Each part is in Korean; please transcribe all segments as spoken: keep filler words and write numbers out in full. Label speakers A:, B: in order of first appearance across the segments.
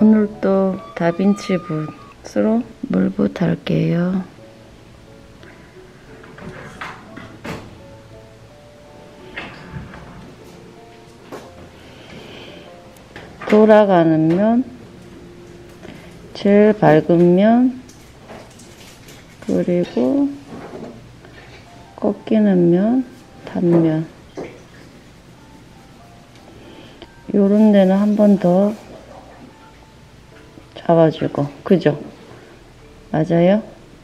A: 오늘도 다빈치 붓으로 물붓 할게요. 돌아가는 면, 제일 밝은 면, 그리고 꺾이는 면, 단면. 요런 데는 한 번 더 잡아주고, 그죠? 맞아요?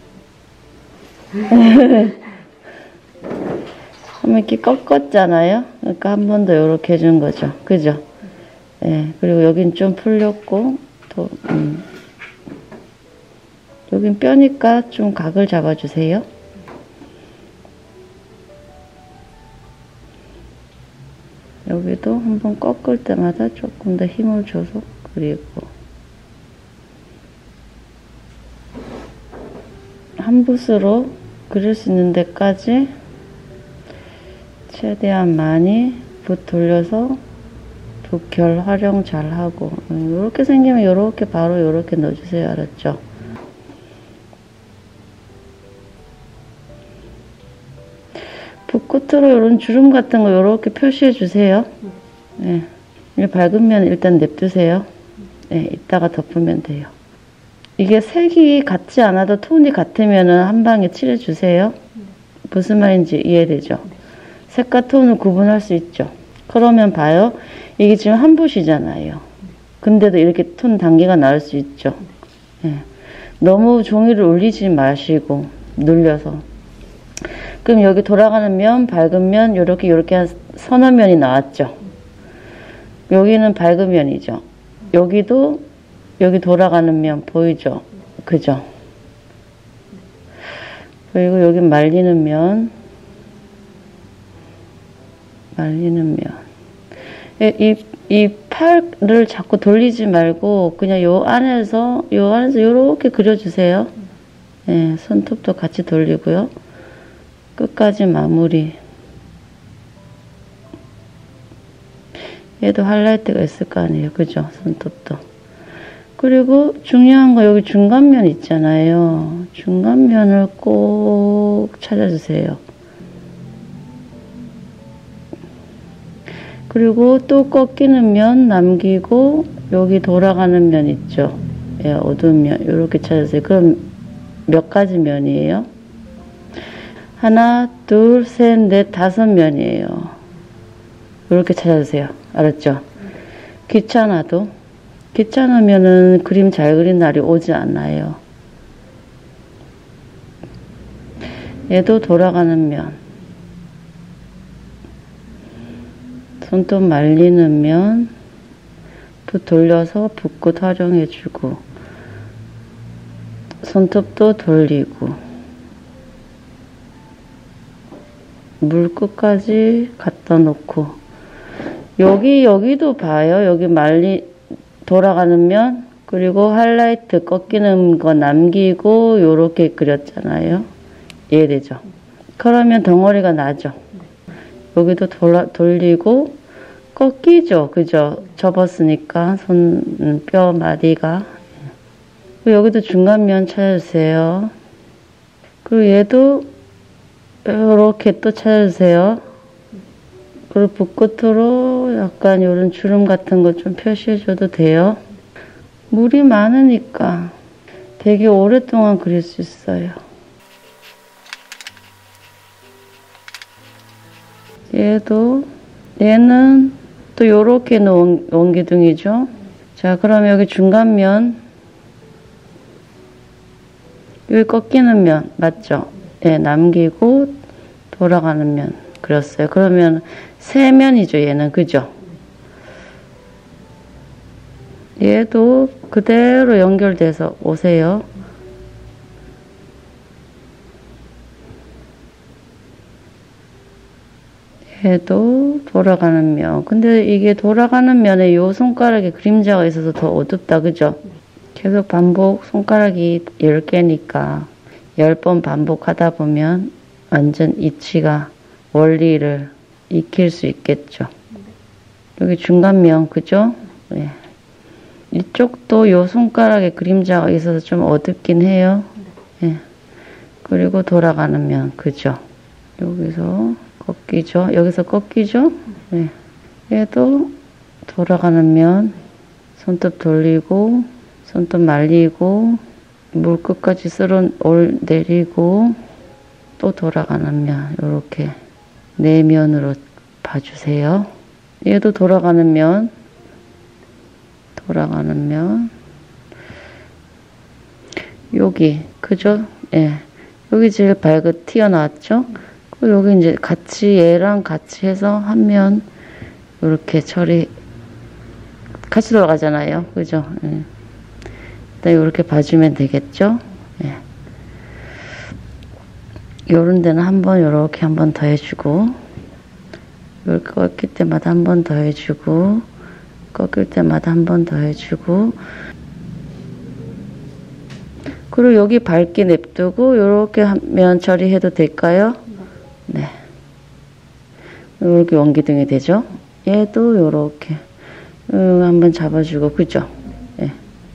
A: 한번 이렇게 꺾었잖아요? 그러니까 한 번 더 요렇게 해준 거죠. 그죠? 네, 그리고 여긴 좀 풀렸고, 또, 음. 여긴 뼈니까 좀 각을 잡아주세요. 여기도 한번 꺾을 때마다 조금 더 힘을 줘서, 그리고 한 붓으로 그릴 수 있는 데까지 최대한 많이 붓 돌려서 붓결 활용 잘 하고, 이렇게 생기면 요렇게 바로 요렇게 넣어주세요. 알았죠? 붓 끝으로 이런 주름 같은 거 요렇게 표시해 주세요. 네. 밝은 면 일단 냅두세요. 네, 이따가 덮으면 돼요. 이게 색이 같지 않아도 톤이 같으면은 한 방에 칠해 주세요. 무슨 말인지 이해되죠? 색과 톤을 구분할 수 있죠. 그러면 봐요. 이게 지금 한 붓이잖아요. 근데도 이렇게 톤 단계가 나올 수 있죠. 네. 너무 종이를 올리지 마시고 눌려서. 그럼 여기 돌아가는 면, 밝은 면, 요렇게 요렇게 한 서너 면이 나왔죠. 여기는 밝은 면이죠. 여기도 여기 돌아가는 면 보이죠? 그죠? 그리고 여기 말리는 면, 말리는 면. 이, 이 팔을 자꾸 돌리지 말고 그냥 요 안에서 요 안에서 요렇게 그려주세요. 네, 손톱도 같이 돌리고요. 끝까지 마무리. 얘도 하이라이트가 있을 거 아니에요. 그죠? 손톱도. 그리고 중요한 거 여기 중간면 있잖아요. 중간면을 꼭 찾아주세요. 그리고 또 꺾이는 면 남기고 여기 돌아가는 면 있죠. 예, 어두운 면 이렇게 찾아주세요. 그럼 몇 가지 면이에요? 하나, 둘, 셋, 넷, 다섯 면이에요. 이렇게 찾아주세요. 알았죠? 귀찮아도. 귀찮으면은 그림 잘 그린 날이 오지 않아요. 얘도 돌아가는 면. 손톱 말리는 면. 붓 돌려서 붓끝 활용해주고. 손톱도 돌리고. 물 끝까지 갖다 놓고 여기 여기도 봐요. 여기 말리 돌아가는 면 그리고 하이라이트 꺾이는 거 남기고 요렇게 그렸잖아요. 이해되죠? 그러면 덩어리가 나죠. 여기도 돌아, 돌리고 꺾이죠. 그죠? 접었으니까 손 뼈 마디가. 여기도 중간면 찾아주세요. 그리고 얘도 이렇게 또 찾아주세요. 그리고 붓끝으로 약간 이런 주름 같은 거 좀 표시해줘도 돼요. 물이 많으니까 되게 오랫동안 그릴 수 있어요. 얘도, 얘는 또 요렇게 놓은 원기둥이죠. 자, 그럼 여기 중간면, 여기 꺾이는 면, 맞죠? 예, 남기고 돌아가는 면 그렸어요. 그러면 세 면이죠, 얘는. 그죠? 얘도 그대로 연결돼서 오세요. 얘도 돌아가는 면. 근데 이게 돌아가는 면에 요 손가락에 그림자가 있어서 더 어둡다. 그죠? 계속 반복, 손가락이 열 개니까 열 번 반복하다 보면 완전 이치가 원리를 익힐 수 있겠죠. 여기 중간면, 그죠? 네. 이쪽도 요 손가락에 그림자가 있어서 좀 어둡긴 해요. 예. 그리고 돌아가는 면, 그죠? 여기서 꺾이죠? 여기서 꺾이죠? 네. 얘도 돌아가는 면, 손톱 돌리고, 손톱 말리고, 물 끝까지 쓸어 올 내리고, 또 돌아가는 면, 요렇게 네 면으로 봐주세요. 얘도 돌아가는 면, 돌아가는 면, 여기, 그죠? 예. 여기 제일 발긋 튀어나왔죠? 그리고 여기 이제 같이, 얘랑 같이 해서 한 면, 이렇게 처리, 같이 돌아가잖아요. 그죠? 예. 일단 이렇게 봐주면 되겠죠? 예. 요런 데는 한 번, 요렇게 한 번 더 해주고, 이렇게 꺾일 때마다 한 번 더 해주고, 꺾일 때마다 한 번 더 해주고, 그리고 여기 밝게 냅두고 요렇게 면 처리해도 될까요? 네. 요렇게 원기둥이 되죠? 얘도 요렇게 음, 한번 잡아주고, 그죠? 예.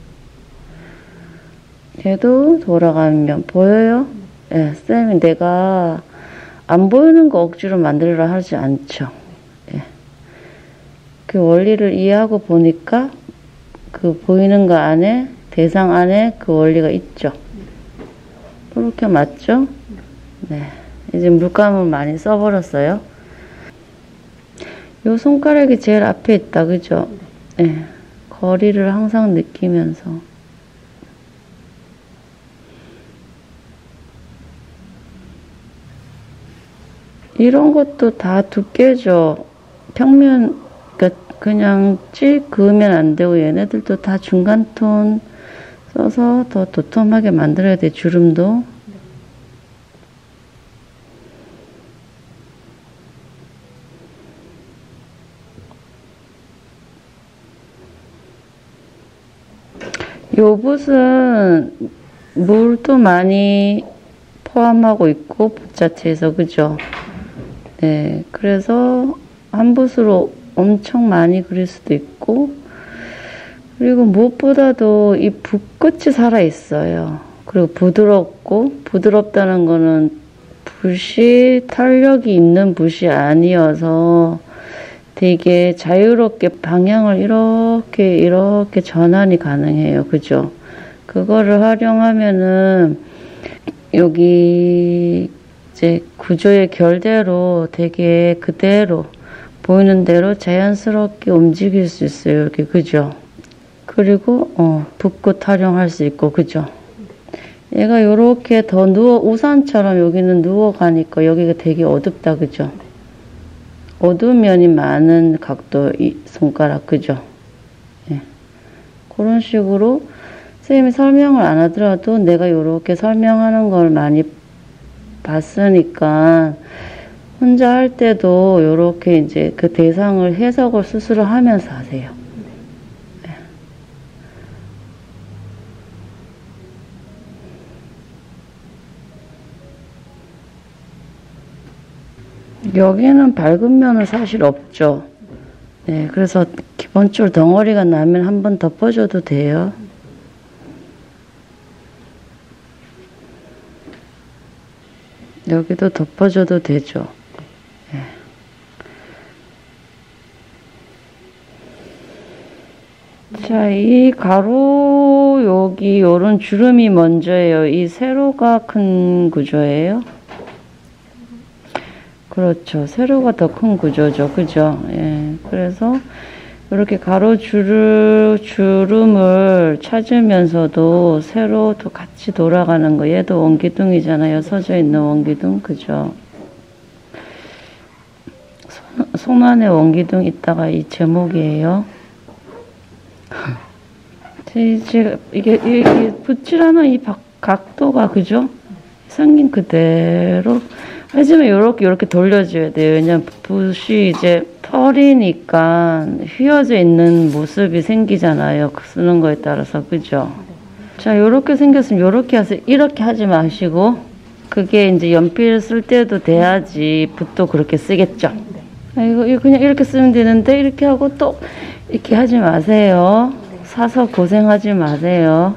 A: 얘도 돌아가는 면 보여요? 예, 쌤이 내가 안 보이는 거 억지로 만들으라 하지 않죠. 예. 그 원리를 이해하고 보니까 그 보이는 거 안에 대상 안에 그 원리가 있죠. 그렇게 맞죠? 네. 이제 물감을 많이 써버렸어요. 요 손가락이 제일 앞에 있다. 그죠? 네. 거리를 항상 느끼면서. 이런 것도 다 두께죠. 평면, 그러니까 그냥 찔 그으면 안 되고, 얘네들도 다 중간톤 써서 더 도톰하게 만들어야 돼, 주름도. 요 붓은 물도 많이 포함하고 있고, 붓 자체에서, 그죠? 네, 그래서 한 붓으로 엄청 많이 그릴 수도 있고, 그리고 무엇보다도 이 붓끝이 살아있어요. 그리고 부드럽고, 부드럽다는 거는 붓이 탄력이 있는 붓이 아니어서 되게 자유롭게 방향을 이렇게 이렇게 전환이 가능해요. 그죠? 그거를 활용하면은 여기 이제 구조의 결대로 되게 그대로 보이는 대로 자연스럽게 움직일 수 있어요. 이렇게, 그죠? 그리고 어, 붓끝 활용할 수 있고, 그죠? 얘가 요렇게 더 누워, 우산처럼 여기는 누워가니까 여기가 되게 어둡다, 그죠? 어두운 면이 많은 각도 이 손가락, 그죠? 예. 그런 식으로 선생님이 설명을 안 하더라도 내가 요렇게 설명하는 걸 많이 봤으니까 혼자 할 때도 요렇게 이제 그 대상을 해석을 스스로 하면서 하세요. 여기는 밝은 면은 사실 없죠. 네, 그래서 기본적으로 덩어리가 나면 한번 덮어줘도 돼요. 여기도 덮어줘도 되죠. 네. 자, 이 가로 여기 요런 주름이 먼저예요. 이 세로가 큰 구조예요. 그렇죠. 세로가 더 큰 구조죠. 그죠? 예. 그래서 이렇게 가로 주름, 주름을 찾으면서도 세로도 같이 돌아가는 거. 얘도 원기둥이잖아요. 서져 있는 원기둥. 그죠? 손, 손 안에 원기둥 있다가 이 제목이에요. 제가 이게, 이게 붓질하는 이 각도가, 그죠? 생긴 그대로. 하지만 이렇게 이렇게 돌려줘야 돼요. 왜냐면 붓이 이제 털이니까 휘어져 있는 모습이 생기잖아요. 쓰는 거에 따라서, 그죠? 자, 이렇게 생겼으면 이렇게 하세요. 이렇게 하지 마시고, 그게 이제 연필 쓸 때도 돼야지 붓도 그렇게 쓰겠죠. 아, 이거, 이거 그냥 이렇게 쓰면 되는데 이렇게 하고 또 이렇게 하지 마세요. 사서 고생하지 마세요.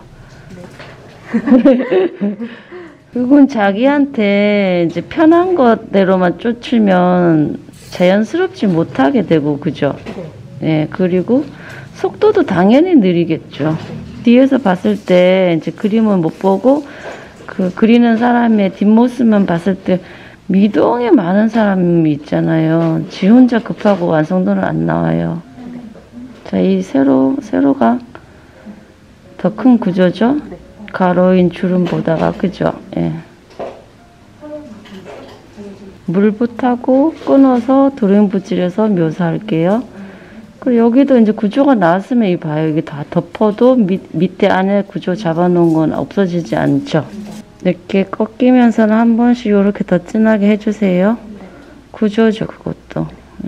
A: 그건 자기한테 이제 편한 것대로만 쫓으면 자연스럽지 못하게 되고, 그죠? 네, 그리고 속도도 당연히 느리겠죠. 뒤에서 봤을 때 이제 그림을 못 보고 그 그리는 사람의 뒷모습만 봤을 때 미동이 많은 사람이 있잖아요. 지 혼자 급하고 완성도는 안 나와요. 자, 이 세로, 세로가 더 큰 구조죠? 가로인 주름보다가, 그죠? 예. 물붓하고 끊어서 드로잉 붓질해서 묘사할게요. 그리고 여기도 이제 구조가 나왔으면 이 봐요. 여기 다 덮어도 밑, 밑에 안에 구조 잡아놓은 건 없어지지 않죠. 이렇게 꺾이면서는 한 번씩 이렇게 더 진하게 해주세요. 구조죠, 그것도.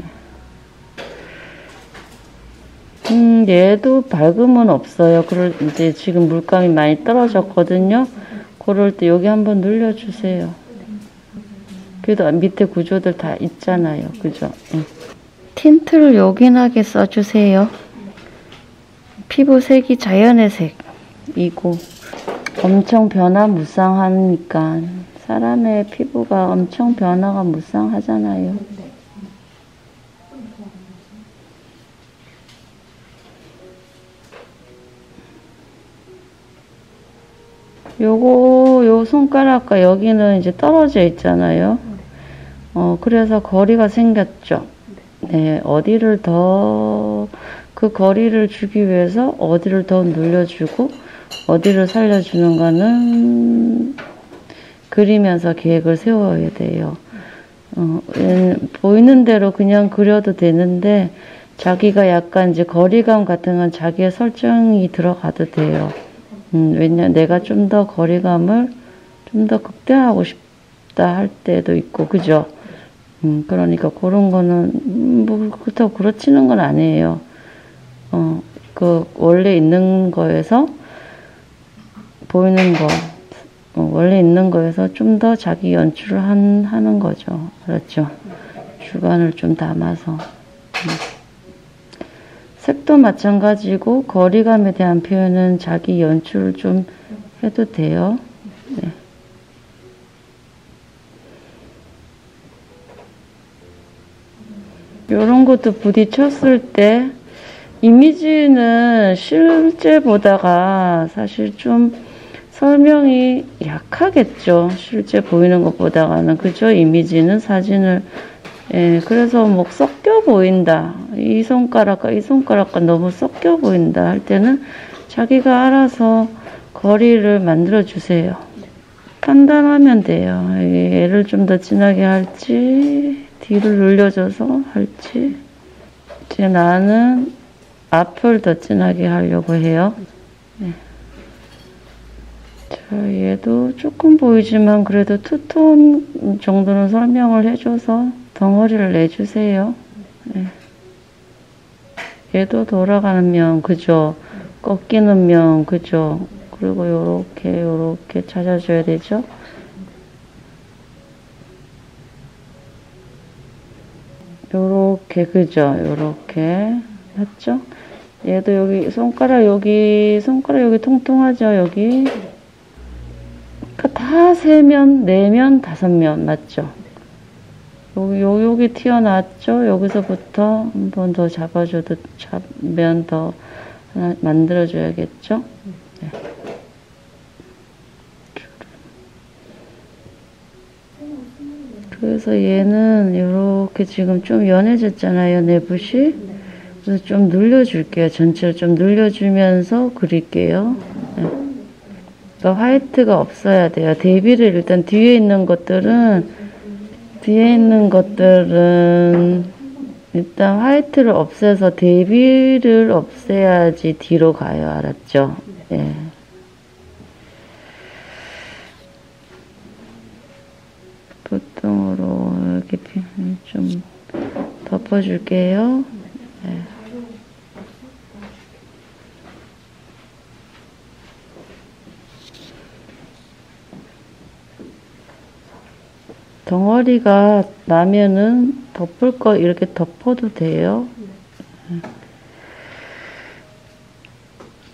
A: 음, 얘도 밝음은 없어요. 그럴, 이제 지금 물감이 많이 떨어졌거든요. 그럴 때 여기 한번 눌려주세요. 그래도 밑에 구조들 다 있잖아요. 그죠? 응. 틴트를 요긴하게 써주세요. 피부색이 자연의 색이고 엄청 변화무쌍하니까 사람의 피부가 엄청 변화가 무쌍하잖아요. 요거 요 손가락과 여기는 이제 떨어져 있잖아요. 어 그래서 거리가 생겼죠. 네, 어디를 더 그 거리를 주기 위해서 어디를 더 눌려주고 어디를 살려주는가는 그리면서 계획을 세워야 돼요. 어, 보이는 대로 그냥 그려도 되는데 자기가 약간 이제 거리감 같은 건 자기의 설정이 들어가도 돼요. 음, 왜냐 내가 좀 더 거리감을 좀 더 극대화하고 싶다 할 때도 있고, 그죠? 음, 그러니까 그런 거는 음, 뭐 그렇다고 그렇지는 건 아니에요. 어, 그 원래 있는 거에서 보이는 거, 어, 원래 있는 거에서 좀 더 자기 연출을 한, 하는 거죠. 그렇죠? 주관을 좀 담아서. 음. 색도 마찬가지고 거리감에 대한 표현은 자기 연출을 좀 해도 돼요. 네. 이런 것도 부딪혔을 때 이미지는 실제보다가 사실 좀 설명이 약하겠죠. 실제 보이는 것보다는. 그죠? 이미지는 사진을 예, 그래서 뭐 섞여 보인다. 이 손가락과 이 손가락과 너무 섞여 보인다 할 때는 자기가 알아서 거리를 만들어 주세요. 판단하면 돼요. 얘를 좀 더 진하게 할지 뒤를 늘려줘서 할지. 이제 나는 앞을 더 진하게 하려고 해요. 네. 자, 얘도 조금 보이지만 그래도 투톤 정도는 설명을 해줘서 덩어리를 내주세요. 네. 얘도 돌아가는 면, 그죠? 꺾이는 면, 그죠? 그리고 요렇게, 요렇게 찾아줘야 되죠? 요렇게, 그죠? 요렇게. 맞죠? 얘도 여기, 손가락 여기, 손가락 여기 통통하죠? 여기. 그러니까 다 세 면, 네 면, 다섯 면, 맞죠? 여기, 요, 여기 튀어나왔죠? 여기서부터 한 번 더 잡아줘도, 잡으면 더 하나 만들어줘야겠죠? 네. 그래서 얘는 이렇게 지금 좀 연해졌잖아요, 내붓이. 그래서 좀 늘려줄게요. 전체를 좀 늘려주면서 그릴게요. 네. 그러니까 화이트가 없어야 돼요. 대비를 일단 뒤에 있는 것들은 뒤에 있는 것들은 일단 화이트를 없애서 대비를 없애야지 뒤로 가요. 알았죠? 예. 보통으로 이렇게 좀 덮어줄게요. 예. 덩어리가 나면은 덮을 거 이렇게 덮어도 돼요.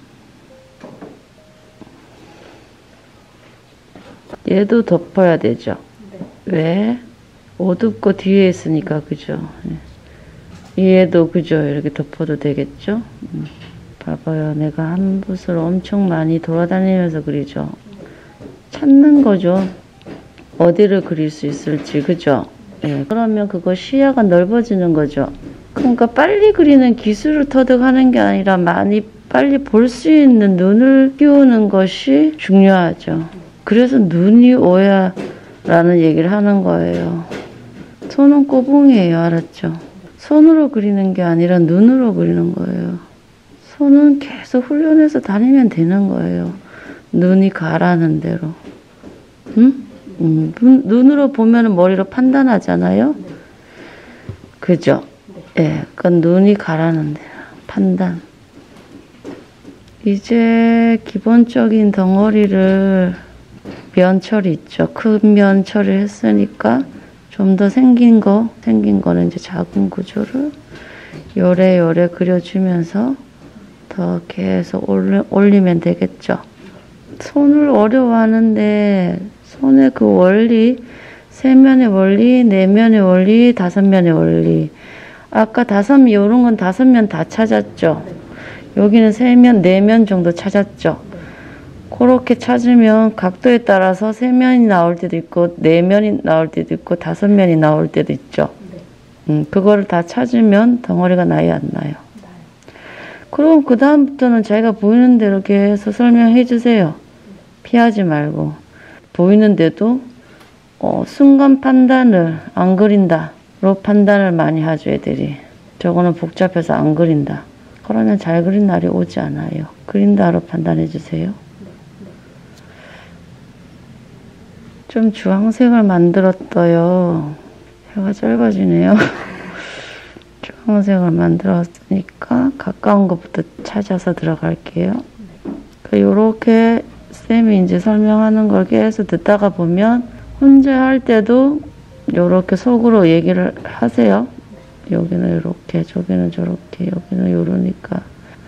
A: 얘도 덮어야 되죠.
B: 네.
A: 왜? 어둡고 뒤에 있으니까, 그죠? 얘도, 그죠? 이렇게 덮어도 되겠죠? 음. 봐봐요. 내가 한 붓을 엄청 많이 돌아다니면서 그리죠. 찾는 거죠. 어디를 그릴 수 있을지, 그죠? 예. 그러면 그거 시야가 넓어지는 거죠. 그러니까 빨리 그리는 기술을 터득하는 게 아니라 많이 빨리 볼 수 있는 눈을 키우는 것이 중요하죠. 그래서 눈이 오야 라는 얘기를 하는 거예요. 손은 꼬붕이에요. 알았죠? 손으로 그리는 게 아니라 눈으로 그리는 거예요. 손은 계속 훈련해서 다니면 되는 거예요. 눈이 가라는 대로. 응? 음, 눈, 눈으로 보면 머리로 판단하잖아요. 그죠? 예, 그건 눈이 가라는 대로. 판단. 이제 기본적인 덩어리를 면 처리 있죠. 큰 면 처리를 했으니까 좀 더 생긴 거, 생긴 거는 이제 작은 구조를 요래요래 그려주면서 더 계속 올리, 올리면 되겠죠. 손을 어려워하는데 손의 그 원리, 세 면의 원리, 네 면의 원리, 다섯 면의 원리. 아까 다섯 면, 요런 건 다섯 면 다 찾았죠. 여기는 세 면, 네 면 정도 찾았죠. 그렇게 찾으면 각도에 따라서 세 면이 나올 때도 있고, 네 면이 나올 때도 있고, 다섯 면이 나올 때도 있죠. 음, 그거를 다 찾으면 덩어리가 나요, 안 나요? 그럼 그 다음부터는 자기가 보이는 대로 계속 설명해 주세요. 피하지 말고. 보이는데도 어, 순간 판단을 안 그린다로 판단을 많이 하죠, 애들이. 저거는 복잡해서 안 그린다. 그러면 잘 그린 날이 오지 않아요. 그린다로 판단해 주세요. 좀 주황색을 만들었어요. 해가 짧아지네요. 주황색을 만들었으니까 가까운 것부터 찾아서 들어갈게요. 요렇게 쌤이 이제 설명하는 걸 계속 듣다가 보면 혼자 할 때도 요렇게 속으로 얘기를 하세요. 여기는 이렇게, 저기는 저렇게, 여기는 요러니까.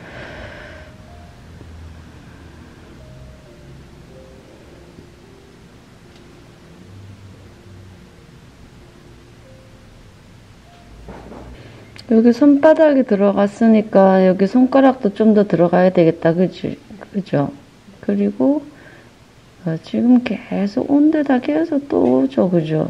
A: 여기 손바닥이 들어갔으니까 여기 손가락도 좀 더 들어가야 되겠다. 그지? 그죠? 그리고 어, 지금 계속 온 데다 계속 또 오죠. 그죠?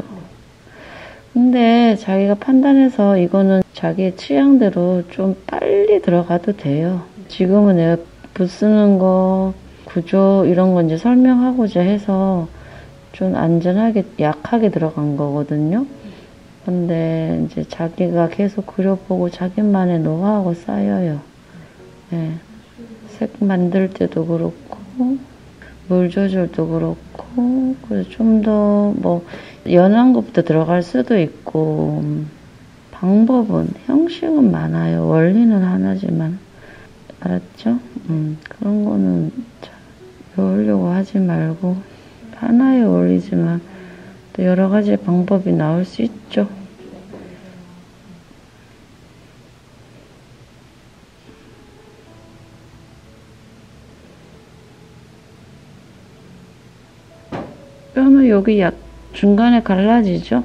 A: 근데 자기가 판단해서 이거는 자기의 취향대로 좀 빨리 들어가도 돼요. 지금은 내가 붓 쓰는 거, 구조 이런 거 이제 설명하고자 해서 좀 안전하게, 약하게 들어간 거거든요. 근데 이제 자기가 계속 그려보고 자기만의 노하우가 쌓여요. 네. 색 만들 때도 그렇고, 물 조절도 그렇고, 그래서 좀 더 뭐, 연한 것부터 들어갈 수도 있고, 방법은, 형식은 많아요. 원리는 하나지만. 알았죠? 음, 그런 거는 배우려고 하지 말고, 하나의 원리지만, 또 여러 가지 방법이 나올 수 있죠. 뼈는 여기 약 중간에 갈라지죠?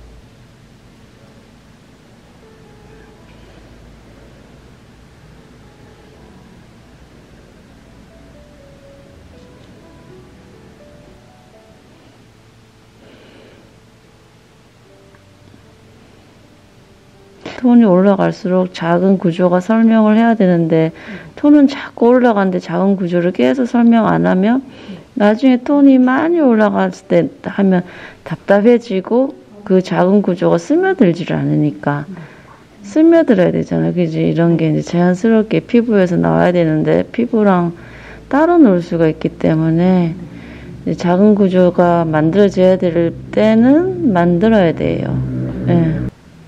A: 톤이 올라갈수록 작은 구조가 설명을 해야 되는데 톤은 자꾸 올라가는데 작은 구조를 계속 설명 안 하면 나중에 톤이 많이 올라갔을 때 하면 답답해지고 그 작은 구조가 스며들지를 않으니까 스며들어야 되잖아요. 그지? 이런 게 이제 자연스럽게 피부에서 나와야 되는데 피부랑 따로 놀 수가 있기 때문에 작은 구조가 만들어져야 될 때는 만들어야 돼요. 네.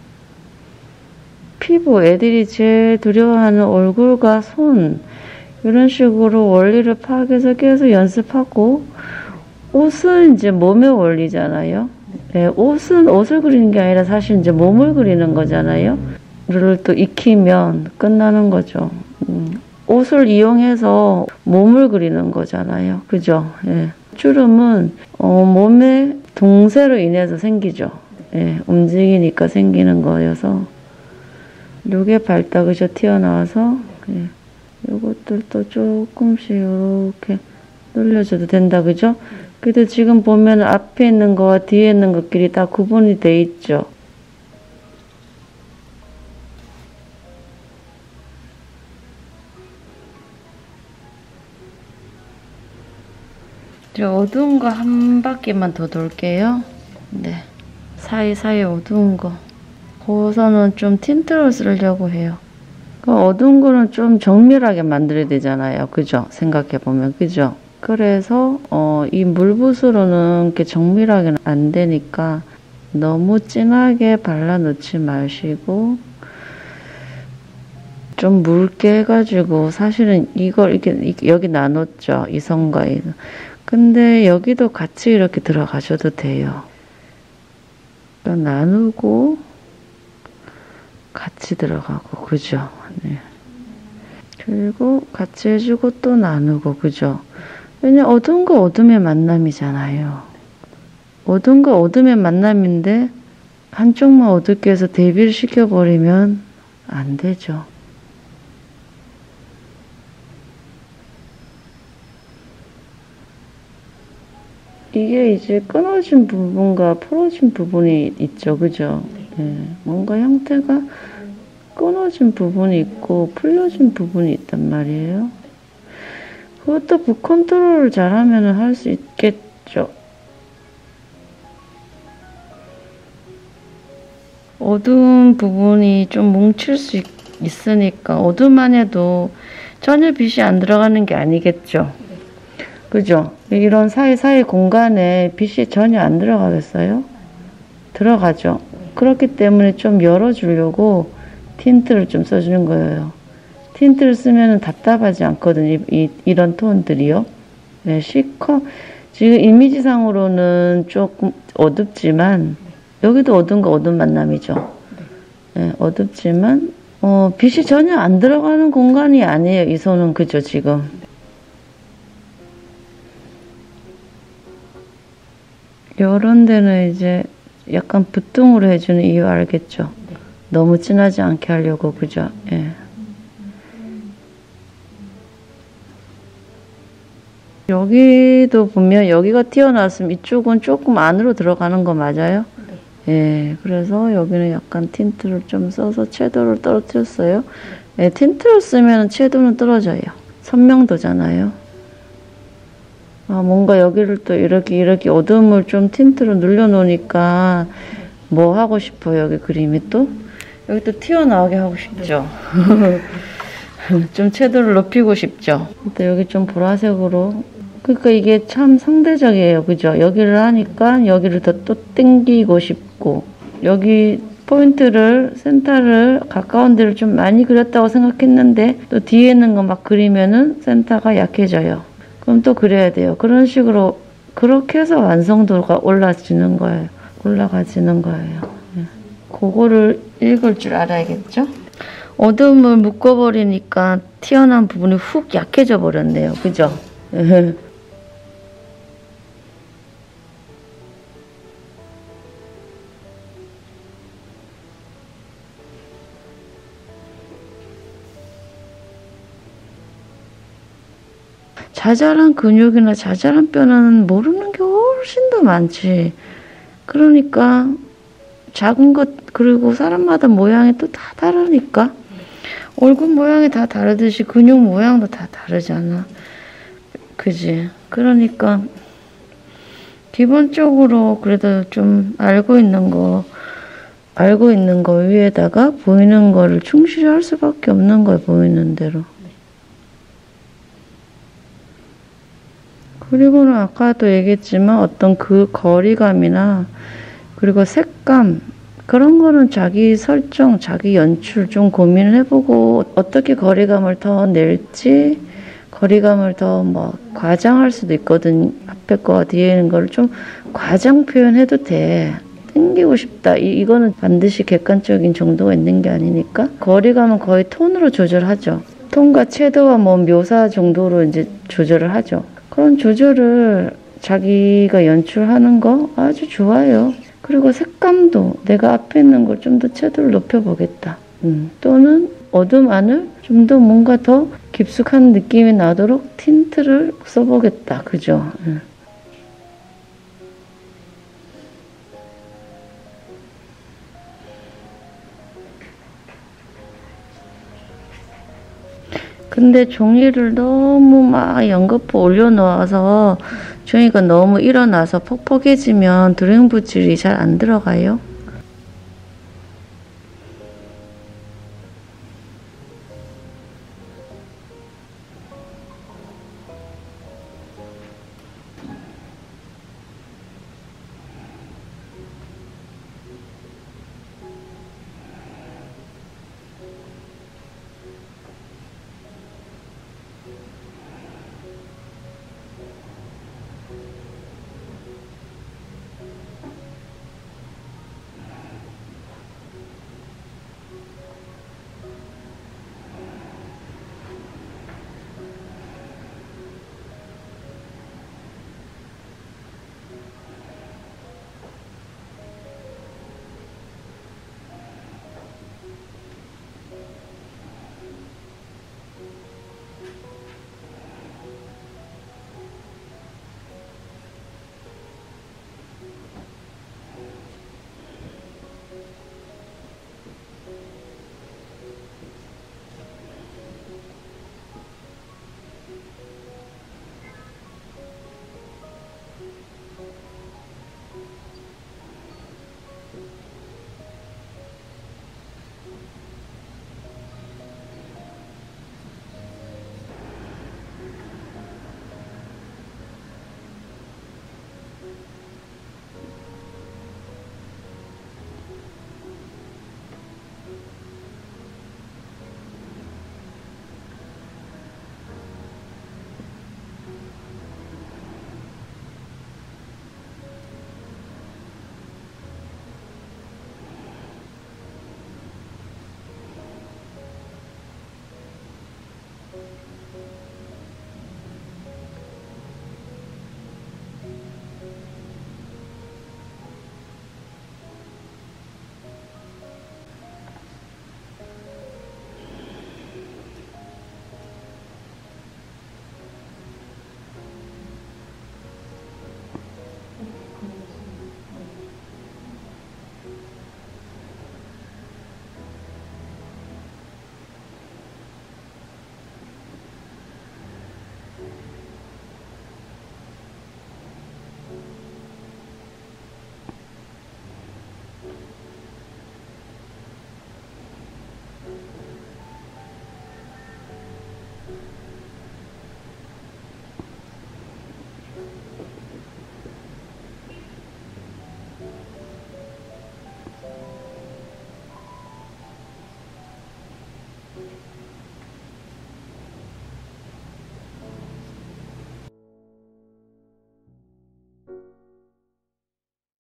A: 피부, 애들이 제일 두려워하는 얼굴과 손 이런 식으로 원리를 파악해서 계속 연습하고 옷은 이제 몸의 원리잖아요. 네, 옷은 옷을 그리는 게 아니라 사실 이제 몸을 그리는 거잖아요. 를 또 익히면 끝나는 거죠. 음, 옷을 이용해서 몸을 그리는 거잖아요. 그죠? 예. 주름은 어, 몸의 동세로 인해서 생기죠. 예. 움직이니까 생기는 거여서 요게 발다그셔 튀어나와서 예. 요것들도 조금씩 이렇게 눌려줘도 된다. 그죠? 근데 지금 보면 앞에 있는 거와 뒤에 있는 것끼리 다 구분이 돼 있죠. 어두운 거 한 바퀴만 더 돌게요. 네. 사이사이 어두운 거. 거기서는 좀 틴트를 쓰려고 해요. 그 어두운 거는 좀 정밀하게 만들어야 되잖아요. 그죠? 생각해보면. 그죠? 그래서, 어, 이 물붓으로는 이렇게 정밀하게는 안 되니까 너무 진하게 발라놓지 마시고, 좀 묽게 해가지고, 사실은 이걸 이렇게, 여기 나눴죠. 이 선과 이. 근데 여기도 같이 이렇게 들어가셔도 돼요. 나누고 같이 들어가고 그죠? 네. 그리고 같이 해주고 또 나누고 그죠? 왜냐 어두운 거 어둠의 만남이잖아요. 어두운 거 어둠의 만남인데 한쪽만 어둡게 해서 대비를 시켜버리면 안 되죠. 이게 이제 끊어진 부분과 풀어진 부분이 있죠. 그죠? 네. 뭔가 형태가 끊어진 부분이 있고 풀려진 부분이 있단 말이에요. 그것도 붓 컨트롤을 잘하면 할 수 있겠죠. 어두운 부분이 좀 뭉칠 수 있, 있으니까 어두만 해도 전혀 빛이 안 들어가는 게 아니겠죠. 그죠? 이런 사이사이 공간에 빛이 전혀 안 들어가겠어요? 들어가죠. 그렇기 때문에 좀 열어주려고 틴트를 좀 써주는 거예요. 틴트를 쓰면 답답하지 않거든요. 이, 이, 이런 톤들이요. 네, 시커. 지금 이미지상으로는 조금 어둡지만, 여기도 어두운 거 어두운 만남이죠. 네, 어둡지만, 어, 빛이 전혀 안 들어가는 공간이 아니에요. 이 손은. 그죠, 지금. 요런 데는 이제 약간 붓등으로 해주는 이유 알겠죠? 너무 진하지 않게 하려고, 그죠? 예. 여기도 보면 여기가 튀어나왔으면 이쪽은 조금 안으로 들어가는 거 맞아요? 예. 그래서 여기는 약간 틴트를 좀 써서 채도를 떨어뜨렸어요. 예, 틴트를 쓰면 채도는 떨어져요. 선명도잖아요. 아, 뭔가 여기를 또 이렇게 이렇게 어둠을 좀 틴트로 눌러놓으니까 뭐 하고 싶어요? 여기 그림이 또? 여기 또 튀어나오게 하고 싶죠? 좀 채도를 높이고 싶죠? 또 여기 좀 보라색으로. 그러니까 이게 참 상대적이에요. 그죠? 여기를 하니까 여기를 더 또 땡기고 싶고 여기 포인트를 센터를 가까운 데를 좀 많이 그렸다고 생각했는데 또 뒤에 있는 거 막 그리면은 센터가 약해져요. 그럼 또 그래야 돼요. 그런 식으로 그렇게 해서 완성도가 올라지는 거예요. 올라가지는 거예요. 네. 그거를 읽을 줄 알아야겠죠? 어둠을 묶어버리니까 튀어나온 부분이 훅 약해져 버렸네요. 그죠? 자잘한 근육이나 자잘한 뼈는 모르는 게 훨씬 더 많지. 그러니까 작은 것 그리고 사람마다 모양이 또 다 다르니까 얼굴 모양이 다 다르듯이 근육 모양도 다 다르잖아. 그지? 그러니까 기본적으로 그래도 좀 알고 있는 거 알고 있는 거 위에다가 보이는 거를 충실히 할 수밖에 없는 거야. 보이는 대로. 그리고는 아까도 얘기했지만 어떤 그 거리감이나 그리고 색감 그런 거는 자기 설정, 자기 연출 좀 고민을 해보고 어떻게 거리감을 더 낼지 거리감을 더 뭐 과장할 수도 있거든. 앞에 거와 뒤에 있는 거를 좀 과장 표현해도 돼. 땡기고 싶다. 이, 이거는 반드시 객관적인 정도가 있는 게 아니니까 거리감은 거의 톤으로 조절하죠. 톤과 채도와 뭐 묘사 정도로 이제 조절을 하죠. 그런 조절을 자기가 연출하는 거 아주 좋아요. 그리고 색감도 내가 앞에 있는 걸 좀 더 채도를 높여보겠다. 음. 또는 어둠 안을 좀 더 뭔가 더 깊숙한 느낌이 나도록 틴트를 써보겠다. 그죠? 음. 근데 종이를 너무 막 연거푸 올려놓아서 종이가 너무 일어나서 퍽퍽해지면 드로잉 붓질이 잘 안 들어가요.